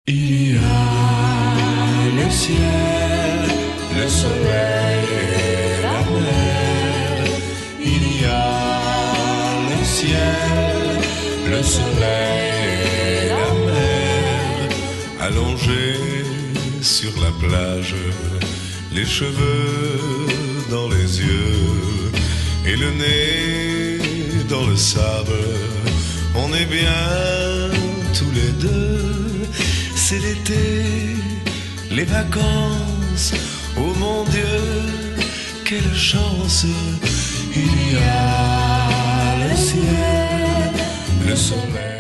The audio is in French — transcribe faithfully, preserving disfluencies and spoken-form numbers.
Il y a le ciel, le soleil et la mer. Il y a le ciel, le soleil et la mer. Allongés sur la plage, les cheveux dans les yeux et le nez dans le sable. On est bien tous les deux. C'est l'été, les vacances, oh mon Dieu, quelle chance. Il y a le ciel, le soleil.